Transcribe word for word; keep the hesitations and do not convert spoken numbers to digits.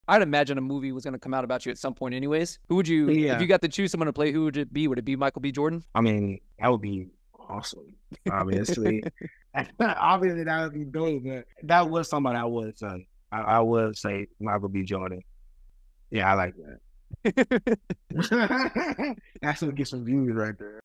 I'd imagine a movie was going to come out about you at some point anyways. Who would you, Yeah. if you got to choose someone to play, who would it be? Would it be Michael B. Jordan? I mean, that would be awesome, obviously. Obviously, that would be dope, but that was somebody I would say. I, I would say Michael B. Jordan. Yeah, I like that. That's what gets some views right there.